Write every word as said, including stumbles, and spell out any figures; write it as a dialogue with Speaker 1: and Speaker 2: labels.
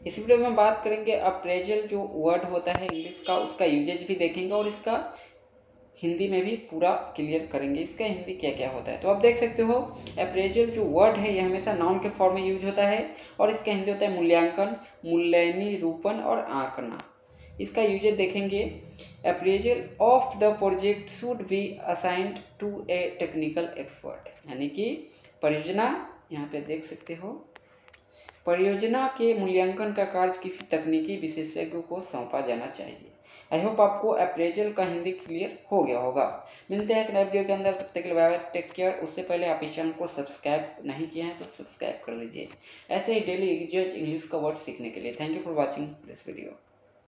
Speaker 1: इस वीडियो में बात करेंगे अप्रेजल जो वर्ड होता है इंग्लिश का, उसका यूजेज भी देखेंगे और इसका हिंदी में भी पूरा क्लियर करेंगे इसका हिंदी क्या क्या होता है। तो आप देख सकते हो अप्रेजल जो वर्ड है ये हमेशा नाउन के फॉर्म में यूज होता है और इसका हिंदी होता है मूल्यांकन, मूल्यनिरूपण और आंकना। इसका यूजेज देखेंगे। Appraisal of the project should be assigned to a technical expert, यानी कि परियोजना, यहाँ पे देख सकते हो परियोजना के मूल्यांकन का कार्य किसी तकनीकी विशेषज्ञ को सौंपा जाना चाहिए। आई होप आपको अप्रेजल का हिंदी क्लियर हो गया होगा। मिलते हैं एक नए वीडियो के अंदर, तब तक के लिए बाय बाय, टेक केयर। उससे पहले आप इस चैनल को सब्सक्राइब नहीं किए हैं तो सब्सक्राइब कर लीजिए, ऐसे ही डेली इंग्लिश का वर्ड सीखने के लिए। Thank you for watching this video.